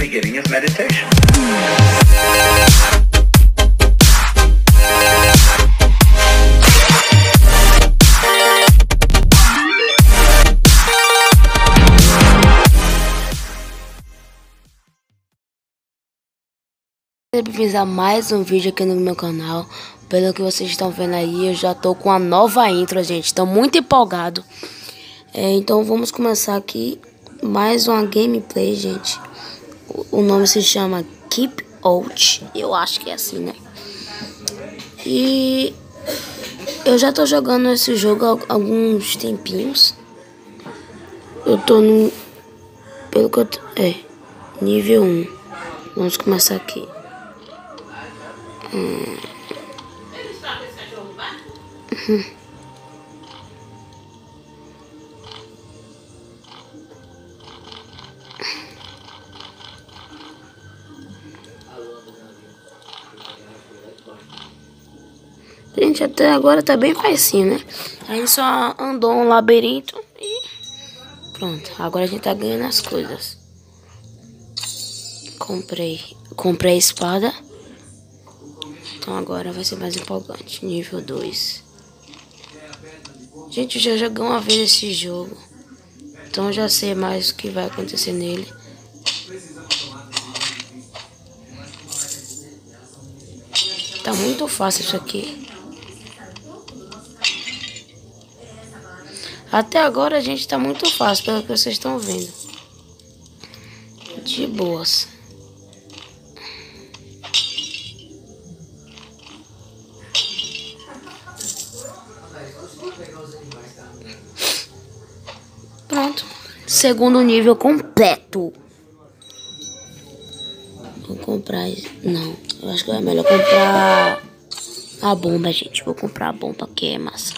beginning of meditation. Bem-vindos a mais um vídeo aqui no meu canal. Pelo que vocês estão vendo aí, eu já tô com a nova intro, gente. Estou muito empolgado. Então vamos começar aqui mais uma gameplay, gente. O nome se chama Keep Out. Eu acho que é assim, né? E eu já tô jogando esse jogo há alguns tempinhos. Eu tô no... Pelo que eu tô... nível 1. Vamos começar aqui. Gente, até agora tá bem facinho, né? A gente só andou um labirinto e pronto. Agora a gente tá ganhando as coisas. Comprei a espada. Então agora vai ser mais empolgante. Nível 2. Gente, eu já joguei uma vez esse jogo. Então eu já sei mais o que vai acontecer nele. Tá muito fácil isso aqui. Até agora a gente tá muito fácil, pelo que vocês estão vendo. De boas. Pronto. Segundo nível completo. Vou comprar... Não, eu acho que é melhor comprar a bomba, gente. Vou comprar a bomba, que é massa.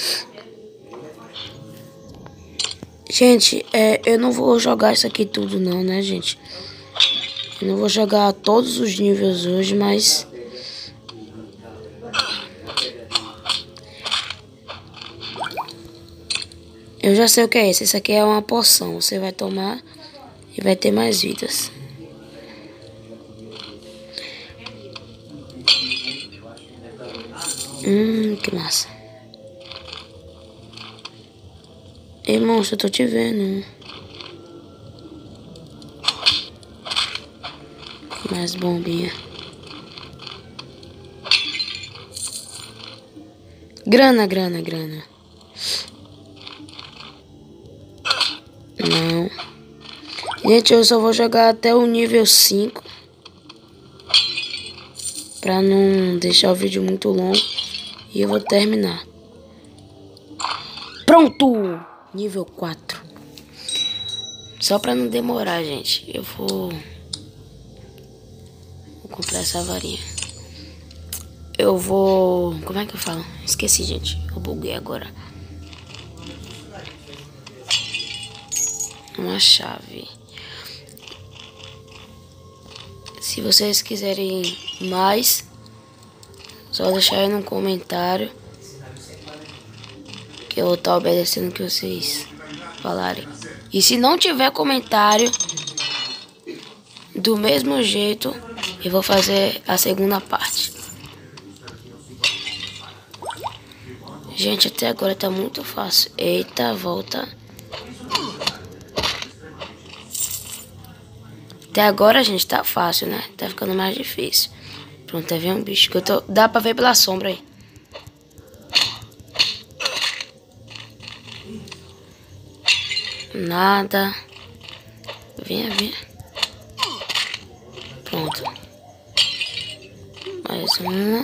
Gente, eu não vou jogar isso aqui tudo não, né, gente? Eu não vou jogar todos os níveis hoje, mas... eu já sei o que é esse. Esse aqui é uma poção. Você vai tomar e vai ter mais vidas. Que massa. Ei, monstro, eu tô te vendo. Mais bombinha. Grana. Não. Gente, eu só vou jogar até o nível 5. Pra não deixar o vídeo muito longo. E eu vou terminar. Pronto! Nível 4. Só pra não demorar, gente. Eu vou comprar essa varinha. Eu vou... Como é que eu falo? Esqueci, gente. Eu buguei agora. Uma chave. Se vocês quiserem mais, só deixar aí no comentário, que eu vou estar obedecendo o que vocês falarem. E se não tiver comentário, do mesmo jeito, eu vou fazer a segunda parte. Gente, até agora tá muito fácil. Eita, volta. Até agora, gente, tá fácil, né? Tá ficando mais difícil. Pronto, aí vem um bicho que eu tô... Dá pra ver pela sombra aí. Nada. Venha. Pronto. Mais uma.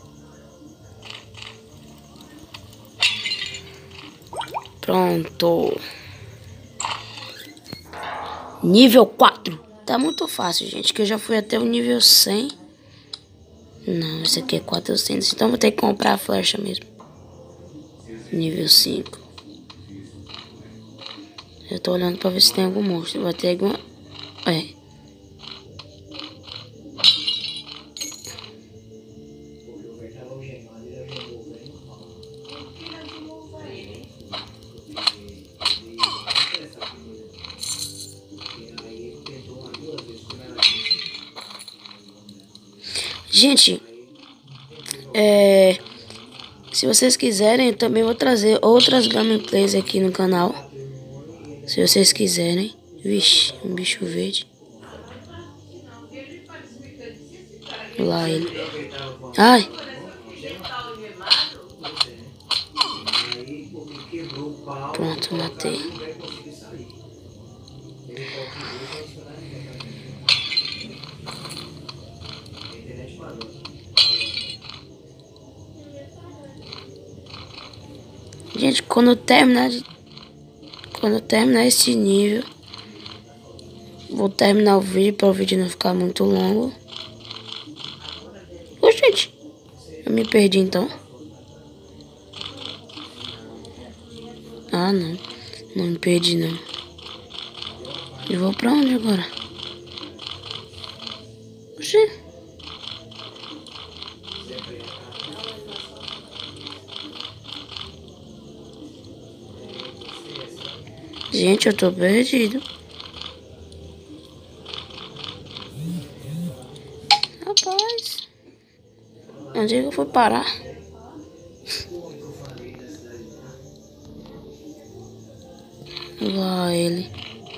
Pronto. Nível 4. Tá muito fácil, gente, que eu já fui até o nível 100. Não, esse aqui é 400. Então vou ter que comprar a flecha mesmo. Nível 5. Eu tô olhando pra ver se tem algum monstro. Vai ter alguma... Gente, se vocês quiserem, eu também vou trazer outras gameplays aqui no canal. Se vocês quiserem. Vixe, um bicho verde. Olha lá ele. Ai! Pronto, matei. Gente, quando eu terminar esse nível, vou terminar o vídeo para o vídeo não ficar muito longo. Ô, gente, eu me perdi então. Ah, não. Não me perdi, não. Eu vou pra onde agora? Oxê. Gente, eu tô perdido. Rapaz. Onde é que eu fui parar? Lá ele.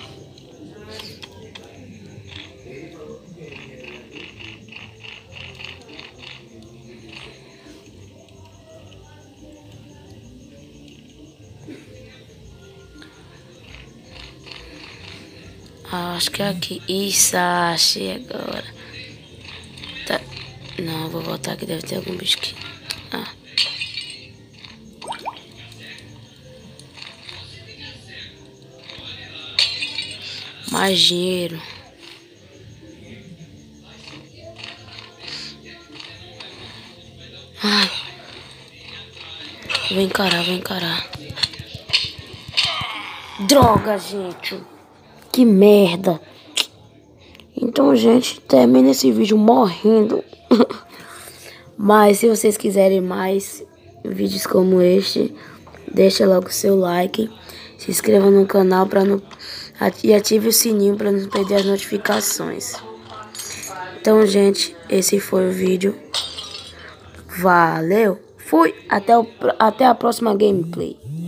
Ah, acho que é aqui. Isso, achei agora. Tá. Não, vou voltar que deve ter algum bicho aqui. Ah. Mais dinheiro. Ai. Vou encarar. Droga, gente. Que merda. Então, gente, termina esse vídeo morrendo. Mas se vocês quiserem mais vídeos como este, deixa logo o seu like. Se inscreva no canal e ative o sininho para não perder as notificações. Então, gente, esse foi o vídeo. Valeu. Fui. Até a próxima gameplay.